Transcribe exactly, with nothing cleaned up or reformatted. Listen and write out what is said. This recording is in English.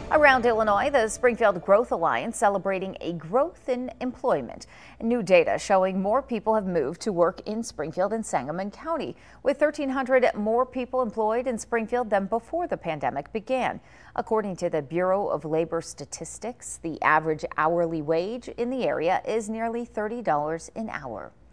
Around Illinois, the Springfield Growth Alliance celebrating a growth in employment. New data showing more people have moved to work in Springfield and Sangamon County, with thirteen hundred more people employed in Springfield than before the pandemic began. According to the Bureau of Labor Statistics, the average hourly wage in the area is nearly thirty dollars an hour.